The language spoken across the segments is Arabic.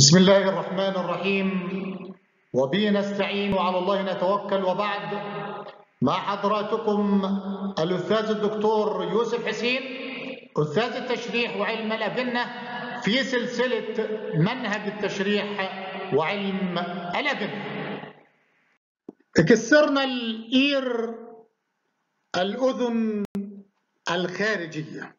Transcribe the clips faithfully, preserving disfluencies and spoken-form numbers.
بسم الله الرحمن الرحيم، وبه نستعين وعلى الله نتوكل. وبعد، مع حضراتكم الأستاذ الدكتور يوسف حسين، أستاذ التشريح وعلم الأجنة في سلسلة منهج التشريح وعلم الأجنة. كسرنا الإير، الأذن الخارجية.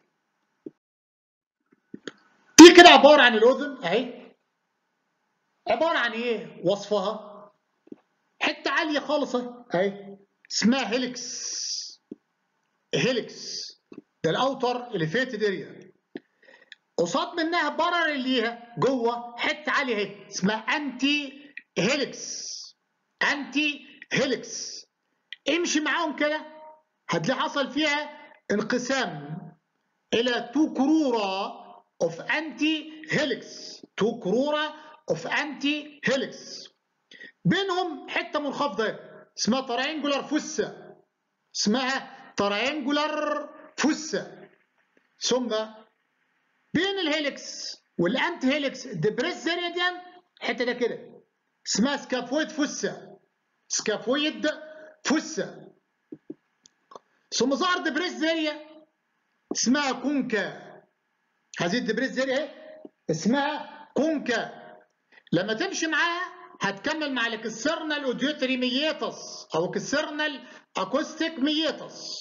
دي كده عبارة عن الأذن أهي، عبارة عن إيه؟ وصفها حتة عالية خالص أهي اسمها هيليكس. هيليكس ده الأوتر إليفيتد أريا، قصاد منها برر ليها جوه حتة عالية أهي اسمها أنتي هيليكس. أنتي هيليكس امشي معاهم كده هتلاقي حصل فيها انقسام إلى تو كرورة of أنتي هيليكس. تو كرورة of أنتي هيليكس، بينهم حته منخفضه اسمها تراينجولار فوسا، اسمها تراينجولار فوسا. ثم بين الهيليكس والانتي هيليكس ديبريس زيريديان الحته ده كده اسمها سكافويد فوسا. سكافويد فوسا. ثم ظهر ديبريس زيريا اسمها كونكا. هذه الديبريس زيريا اسمها كونكا. لما تمشي معاها هتكمل مع الكسرنال اوديوتري ميتس او كسرنال اكوستيك ميتس.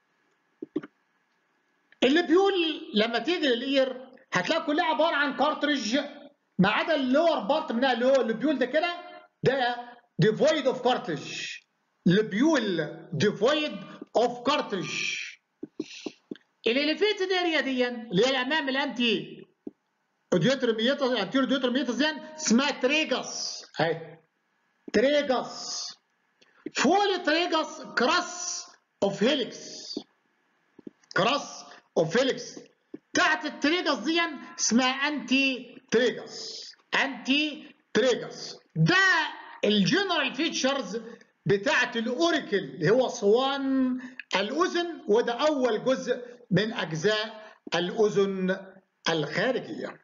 اللي بيقول لما تيجي للاير هتلاقي كلها عباره عن كارتريج ما عدا اللور بارت منها اللي هو اللي ده كده، ده ديفويد اوف كارتريج. اللي بيقول ديفويد اوف كارتريج. الاليفيتد اريا دي اللي هي الامام الانتي اوديوتري ميتس، انتيرو اوديوتري ميتس دي اسمها تريجس. اهي تريجس. فوق تريجس كراس اوف هيليكس. كراس اوف هيليكس. تحت التريجس دي اسمها انتي تريجس. انتي تريجس. ده الجنرال فيتشرز بتاعت الاوريكل اللي هو صوان الاذن، وده اول جزء من اجزاء الاذن الخارجيه.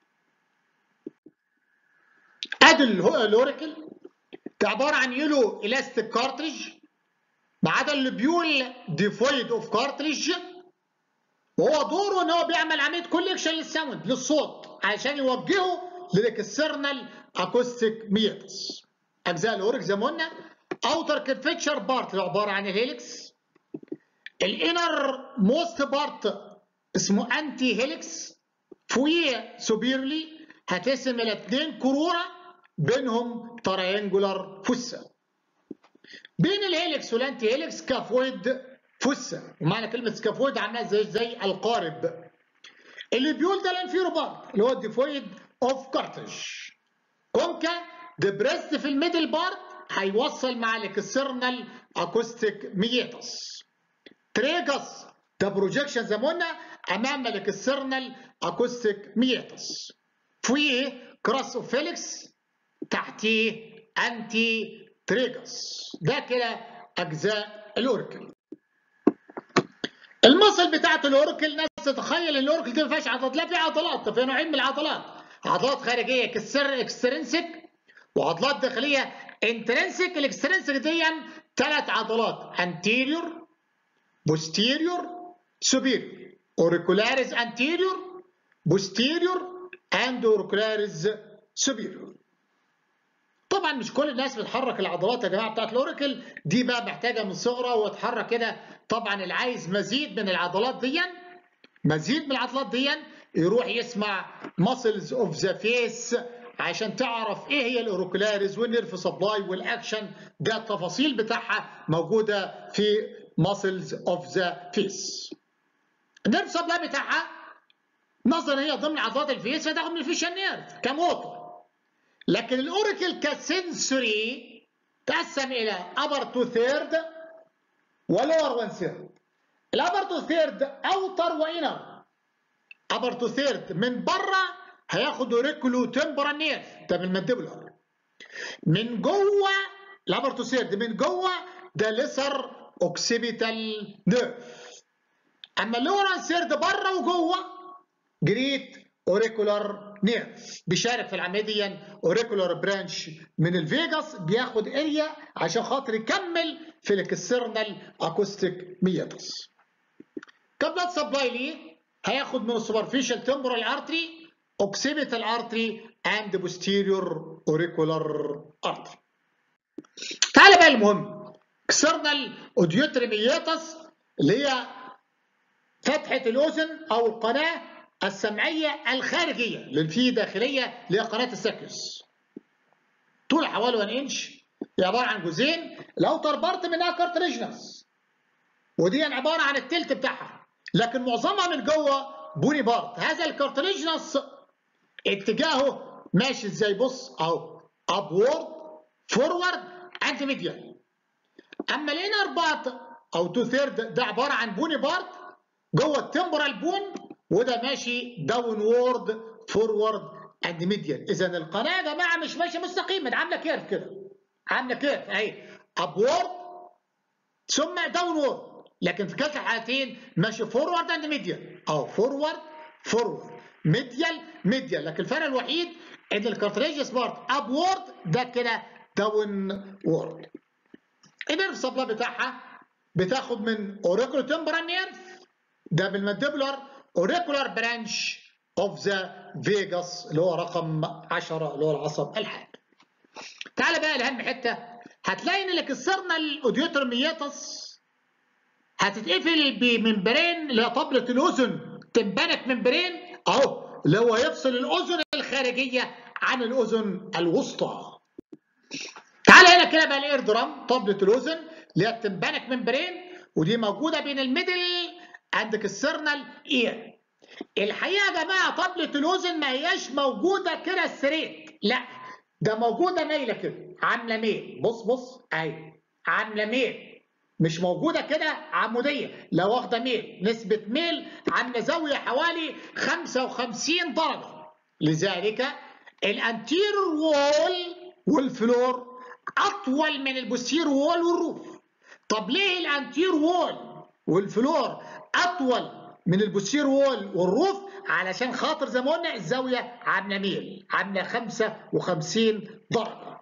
ادي الاوريكل ده عباره عن يلو الاستيك كارتريج ما عدا اللي بيقول ديفويد اوف كارتريج، وهو دوره ان هو بيعمل عمليه كوليكشن للساوند للصوت عشان يوجهه للكسرنال اكوستيك ميتس. اجزاء الاوريك زي ما قلنا اوتر كيرفتشر بارت اللي عباره عن الهيليكس. الانر موست بارت اسمه انتي هيليكس. فوقيه سوبيرلي هتقسم الى اثنين كروره بينهم تراينجولار فوسا. بين الهيليكس والانتي هيليكس سكافويد فوسا. ومعنى كلمه سكافويد عاملها زي زي القارب. اللي بيقول ده الانفيرو بارت اللي هو الديفويد اوف كارتريج. كونكا ديبريست في الميدل بارت هيوصل مع الكسرنال اكوستيك ميتس. تريجس ده بروجيكشن زي ما قلنا امام الكسرنال اكوستيك ميتس. فوقيه كراس اوف هيليكس، تحتيه انتي تريجس. ده كده اجزاء الاوركل. المصل بتاعت الاوركل، ناس تتخيل ان الاوركل دي ما فيهاش عضلات. لا، في عضلات. في نوعين من العضلات، عضلات خارجيه كسر اكسترنسك وعضلات داخليه انترنسك. الاكسترنسك دي ثلاث عضلات انتيريور بوستيريور سوبيريور. اوريكولاريز انتيريور بوستيريور اند اوريكولاريز سوبيريور. طبعا مش كل الناس بتحرك العضلات يا جماعه بتاعت الاوريكل دي، بقى محتاجه من صغرى وتحرك كده. طبعا اللي عايز مزيد من العضلات دي، مزيد من العضلات دي، يروح يسمع ماسلز اوف ذا فيس عشان تعرف ايه هي الاوريكولاريز والنيرف سبلاي والاكشن. ده التفاصيل بتاعها موجوده في ماسلز اوف ذا فيس. النيرف سبلاي بتاعها نظرا هي ضمن عضلات الفيس فتاخد من الفيشال نيرف كموتور. لكن الاوريكل كسنسوري تقسم الى upper two third ولور one third. الابر تو ثيرد اوتر وانر. upper two third من بره هياخد اوريكولو تمبرال نيرف ده بالمانديبولار. من جوه الابر تو ثيرد من جوه ده ليسر اوكسيبيتال نيرف. اما اللور one third بره وجوه جريت اوريكولار نيرف بيشارك في العمليه دي اوريكولار برانش من الفيجاس، بياخد اريا عشان خاطر يكمل في الاكسترنال اكوستيك مياتس. كبلاد سبلاي ليه هياخد من السوبرفيشال تمبورال ارتري، اوكسيبيتال ارتري اند بوستيريور اوريكولار ارتري. تعالى بقى المهم، اكسترنال اوديوتري مياتس اللي هي فتحه الاذن او القناه السمعيه الخارجيه اللي فيه داخليه اللي هي قناه الساكيوس. طول حوالي واحد انش، هي عباره عن جزئين، الاوتر بارت منها كارتريجنس ودي عباره عن التلت بتاعها، لكن معظمها من جوه بوني بارت. هذا الكارتريجنس اتجاهه ماشي ازاي؟ بص اهو، ابورد فورورد اند ميديال. اما الانر بارت او تو ثيرد ده عباره عن بوني بارت جوه التمبورال بون، وده ماشي داون وورد فورورد اند ميديال. اذا القناه يا جماعه مش ماشيه مستقيمه، ده عامله كيرف كده، عامله كيرف اهي، ابورد ثم داون وورد، لكن في كلتا الحالتين ماشي فورورد اند ميديال، او فورورد فورورد ميديال ميديال، لكن الفرق الوحيد ان الكارتريجيوس بارت ابورد، ده كده داون وورد. النيرف سبلاي بتاعها بتاخد من اوريكولو تمبرال نيرف، ده بالمانديبولار اوريكولار برانش اوف ذا فيجاس اللي هو رقم عشرة اللي هو العصب الحاد. تعالى بقى لاهم حته، هتلاقي ان الاكسترنال اوديوتر مياتس هتتقفل بممبرين اللي هي طبله الاذن، تمبانك ممبرين اهو اللي هو يفصل الاذن الخارجيه عن الاذن الوسطى. تعالى هنا كده بقى الاير درام، طبله الاذن اللي هي التمبانك ممبرين، ودي موجوده بين الميدل اند اكسترنال اير. الحقيقه يا جماعه طبله الاذن ما هياش موجوده كده ستريت، لا ده موجوده مايله كده، عامله ميل، بص بص اهي عامله ميل، مش موجوده كده عموديه، لا واخده ميل، نسبه ميل عامله زاويه حوالي خمسة وخمسين درجه. لذلك الانتيرور وول والفلور اطول من البوستير وول والروف. طب ليه الانتير وول والفلور اطول من البوستير وول والروف؟ علشان خاطر زي ما قلنا الزاويه عامله ميل، عامله خمسة وخمسين درجه.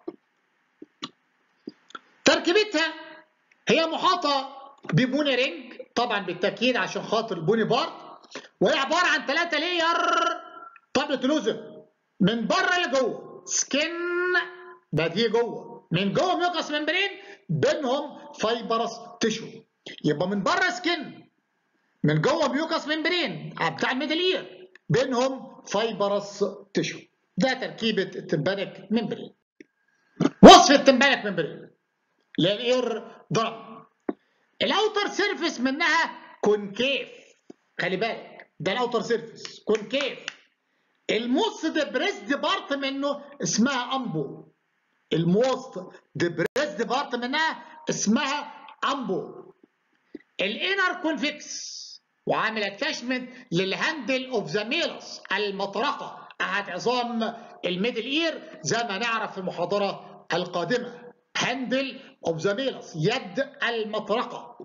تركيبتها هي محاطه ببوني رينج طبعا بالتاكيد عشان خاطر البوني بارت، وهي عباره عن ثلاثه لاير طبله الاذن، من بره لجوه سكن، ده دي جوه، من جوه ميوكس ممبرين، بينهم فايبرس تيشو. يبقى من بره سكن، من جوه ميوكس ممبرين بتاع الميدل اير، بينهم فايبرس تيشو. ده تركيبه التمبانك ممبرين. وصف التمبانك ممبرين للاير درام، الاوتر سيرفيس منها كونكيف، خلي بالك ده الاوتر سيرفيس كونكيف. الموست ديبريسد بارت منه اسمها امبو، الموست ديبريسد بارت منها اسمها امبو. الانر كونفكس وعامل اتاشمنت للهاندل اوف ذا ميلس، المطرقه احد عظام الميدل اير زي ما نعرف في المحاضره القادمه، هاندل اوف ذا ميلس، يد المطرقه.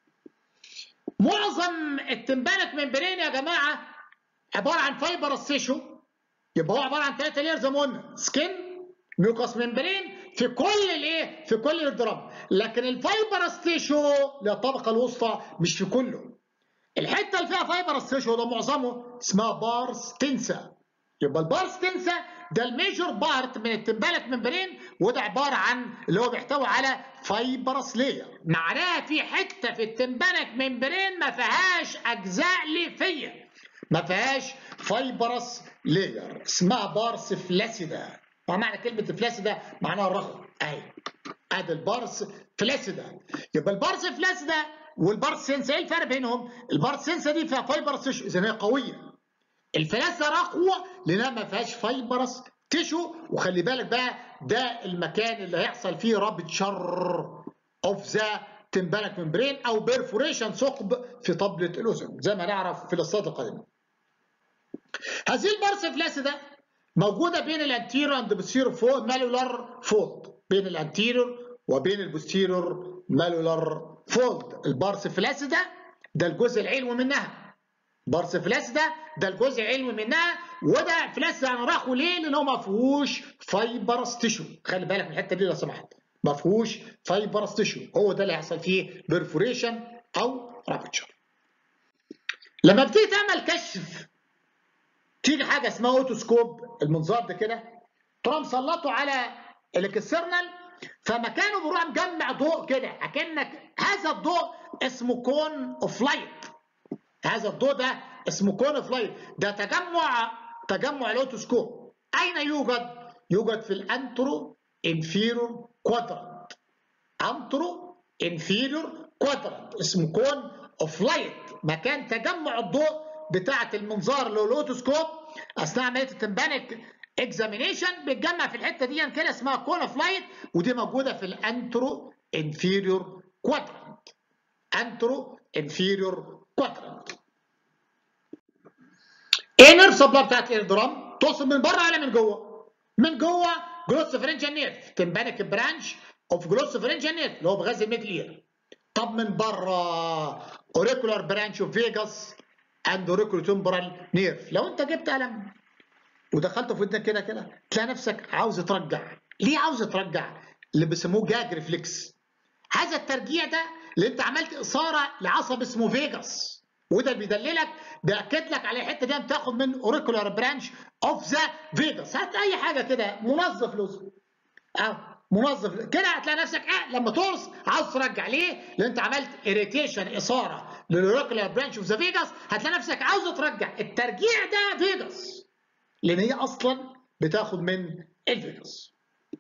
معظم التمبانك ممبرين يا جماعه عباره عن فايبرس تيشو، يبقى هو عباره عن ثلاثه لير زي ما قلنا، سكن ميوكس ممبرين في كل الايه؟ في كل الدرام، لكن الفايبرس تيشو للطبقه الوسطى مش في كله. الحته اللي فيها فايبرس تيشو ده معظمه اسمها بارس تنسا، يبقى البارس تنسا ده الميجور بارت من التمبانك ممبرين، وده عباره عن اللي هو بيحتوي على فايبرس لير، معناها في حته في التمبانك ممبرين ما فيهاش اجزاء ليفيه، ما فيهاش فايبرس لير، اسمها بارس فلاسيدا. ومعنى كلمه فلاسيدا معناها الرخو اهي، ادي البارس فلاسيدا. يبقى البارس فلاسيدا والبارس سينسا ايه الفرق بينهم؟ البارس سينسا دي فيها فايبرس تيشو اذا هي قويه، الفلاسيدا رخوه لانها ما فيهاش فايبرس تيشو. وخلي بالك بقى ده المكان اللي هيحصل فيه رابتشر اوف ذا تمبانك ممبرين او بيرفوريشن، ثقب في طبله الاذن زي ما نعرف في الاسطات القادمه. هذه البارس فلاسيدا موجوده بين الانتيرور اند بوستيرور مالولار فولد، بين الانتيرور وبين البوستيرور مالولار فولد. البارس فلاسيدا ده الجزء العلوي منها، بارس فلاسيدا ده الجزء العلوي منها، وده فلاسيدا انا راخه ليه؟ لان هو ما فيهوش فايبرس تيشو. خلي بالك من الحته دي لو سمحت، ما فيهوش فايبرس تيشو، هو ده اللي هيحصل فيه بيرفوريشن او رابتشر. لما بتيجي تعمل كشف تيجي حاجه اسمها اوتوسكوب، المنظار ده كده تروح مسلطه على الاكسترنال، فمكانه بيروح مجمع ضوء كده، اكنك هذا الضوء اسمه كون اوف لايت. هذا الضوء ده اسمه كون اوف لايت، ده تجمع تجمع الاوتوسكوب. اين يوجد؟ يوجد في الانترو انفيرور كوادرانت. انترو انفيرور كوادرانت اسمه كون اوف لايت، مكان تجمع الضوء بتاعه المنظار اللي هو الاوتوسكوب اثناء عمليه التمبانيك اكزامينيشن، بيتجمع في الحته دي كده اسمها كون اوف لايت، ودي موجوده في الانترو انفيرور كوادرانت. انترو انفيرور كوادرانت. انر سبلاي بتاعت الاير درام توصل من بره ولا من جوه؟ من جوه جلوسوفرنجال نيرف، تمبانيك برانش اوف جلوسوفرنجال نيرف اللي هو بغاز الميدل اير. طب من بره اوريكولار برانش اوف فيجاس اند اوريكولو تمبرال نيرف. لو انت جبت قلم ودخلته في ودنك كده كده تلاقي نفسك عاوز ترجع. ليه عاوز ترجع؟ اللي بيسموه جاج ريفلكس. هذا الترجيع ده اللي انت عملت اثاره لعصب اسمه فيجاس، وده اللي بيدللك بياكد لك على الحته دي بتاخد من اوريكولار برانش اوف ذا فيجاس. هات اي حاجه كده منظف الاذن اه منظف كده هتلاقي نفسك اه لما تقرص عاوز ترجع. ليه؟ لان انت عملت اريتيشن اثاره للاوريكولار برانش اوف ذا فيجاس، هتلاقي نفسك عاوز ترجع. الترجيع ده فيجاس لان هي اصلا بتاخد من الفيجاس.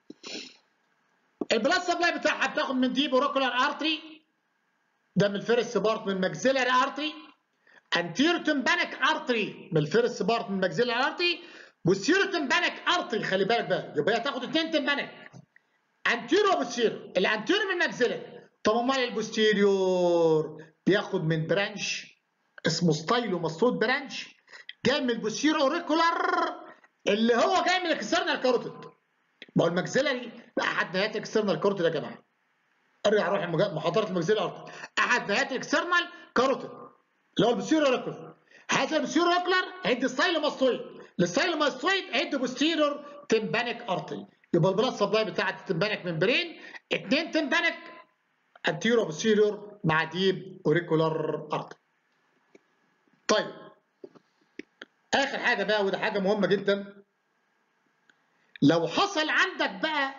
البلاد سبلاي بتاعها بتاخد من ديب اوريكولار ارتري، ده من الفيرست بارت من ماكسيلاري ارتري، انتيرو تمبانيك ارتري من الفيرست بارت من ماكسيلاري ارتري، بوستيرو تمبانيك ارتري. خلي بالك بقى، يبقى هي تاخد اثنين تمبانيك، انتيرو وبوستيرو. الانتيرو من ماكسيلاري، طب امال البوستيريور بياخد من برانش اسمه ستايلو ماستود برانش جاي من البوستيرو اوريكولار اللي هو جاي من الاكسترنال كاروتيد. ما هو الماكسيلاري احد نهايات الاكسترنال كاروتيد يا جماعه. ارجع روح محاضره الماكسيلاري ارتري، احد نهايات الاكسترنال كاروتيد اللي هو البوستيرو اوريكولار. هذا البوستيرو اوريكولار هيدي ستايلو ماستويد، الستايلو ماستويد هيدي بوستيرور تمبانيك ارتري. يبقى البلاد سبلاي بتاعت التمبانيك ممبرين اثنين تمبانيك انتيرو بوستيرور مع ديب اوريكولار ارتري. طيب اخر حاجه بقى وده حاجه مهمه جدا، لو حصل عندك بقى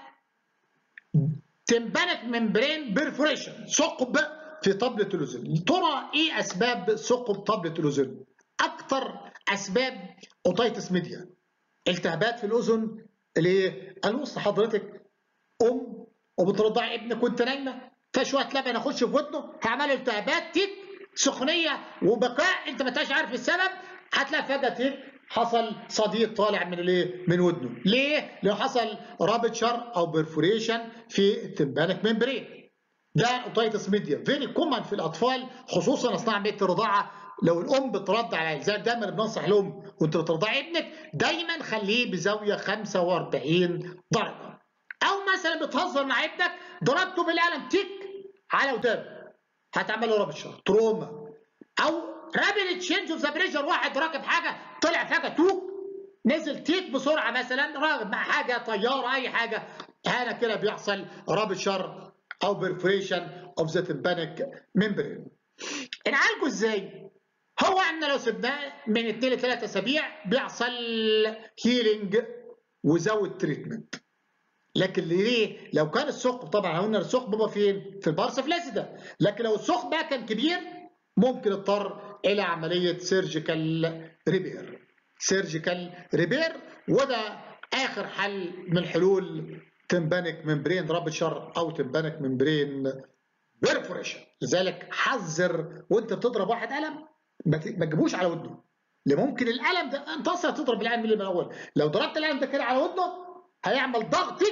تمبانيك ممبرين بيرفوريشن، ثقب في طبله الاذن، ترى ايه اسباب ثقب طبله الاذن؟ اكثر اسباب اوتايتس ميديا، التهابات في الاذن اللي الوسط. حضرتك ام وبترضعي ابنك وانت نايمه، فشويه لبن اخش في ودنه هيعمل التهابات تيك سخونيه وبقاء انت ما انتش عارف السبب، هتلاقي فجاه تيك حصل صديد طالع من الايه؟ من ودنه. ليه؟ لو حصل رابتشر او بيرفوريشن في التمبانيك ممبرين. ده اوتايتس ميديا فيري كومن في الاطفال خصوصا اثناء عمليه الرضاعه. لو الام بترضع على ذلك دايما بننصح الام وانت بترضعي ابنك دايما خليه بزاويه خمسة وأربعين درجه. او مثلا بتهزر مع ابنك ضربته بالقلم تيك على ودانه هتعمل له رابتشر تروما. او رابيد تشينج اوف ذا بريشر، واحد راكب حاجه طلع فجاه توك نزل تيك بسرعه مثلا راكب مع حاجه طياره اي حاجه، هنا كده بيحصل رابتشر او بيرفوريشن اوف ذا تمبانيك ممبرين. نعالجه ازاي؟ هو ان لو سبناه من اثنين لثلاث اسابيع بيحصل هيلينج وزود تريتمنت. لكن ليه؟ لو كان الثقب طبعا قلنا الثقب بيبقى فين؟ في البارس فلاسيدا، لكن لو الثقب بقى كان كبير ممكن اضطر الى عمليه سيرجيكال ريبير. سيرجيكال ريبير وده اخر حل من حلول تمبانيك ممبرين رابتشر او تمبانيك ممبرين بيرفوريشن. لذلك حذر وانت بتضرب واحد قلم ما تجيبوش على ودنه، اللي ممكن القلم ده انت اصلا تضرب القلم من الاول، لو ضربت القلم ده كده على ودنه هيعمل ضغطك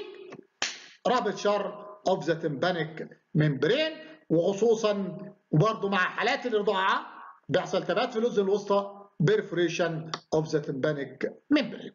رابتشر اوف ذا تمبانيك ممبرين. وخصوصا وبرضه مع حالات الرضاعه بيحصل تبات في الاذن الوسطى بيرفوريشن اوف ذا تمبانيك ممبرين.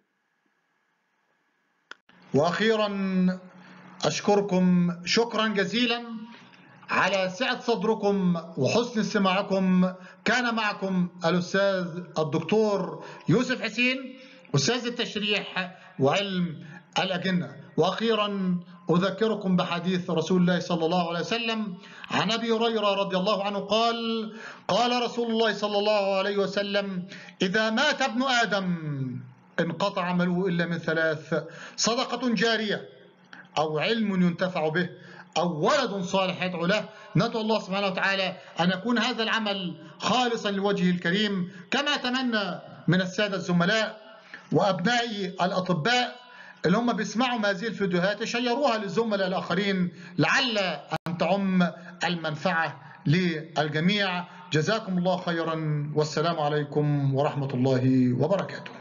واخيرا اشكركم شكرا جزيلا على سعة صدركم وحسن استماعكم. كان معكم الأستاذ الدكتور يوسف حسين، أستاذ التشريح وعلم الأجنة. وأخيرا أذكركم بحديث رسول الله صلى الله عليه وسلم عن أبي هريرة رضي الله عنه قال: قال رسول الله صلى الله عليه وسلم: إذا مات ابن آدم انقطع عمله إلا من ثلاث: صدقة جارية، أو علم ينتفع به، أو ولد صالح يدعو له. ندعو الله سبحانه وتعالى أن يكون هذا العمل خالصا لوجهه الكريم، كما أتمنى من السادة الزملاء وأبنائي الأطباء اللي هم بيسمعوا هذه الفيديوهات يشيروها للزملاء الآخرين لعل أن تعم المنفعة للجميع. جزاكم الله خيرا، والسلام عليكم ورحمة الله وبركاته.